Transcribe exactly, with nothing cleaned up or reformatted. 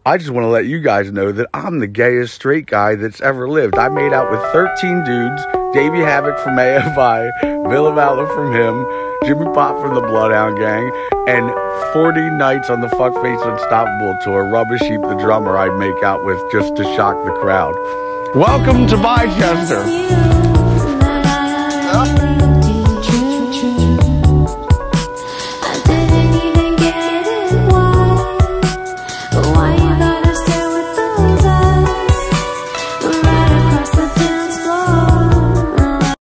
I just want to let you guys know that I'm the gayest straight guy that's ever lived. I made out with thirteen dudes, Davey Havoc from A F I, Villa Valor from him, Jimmy Pop from the Bloodhound Gang, and forty nights on the Fuckface Unstoppable tour, Rubber Sheep the drummer I'd make out with just to shock the crowd. Welcome to Bychester.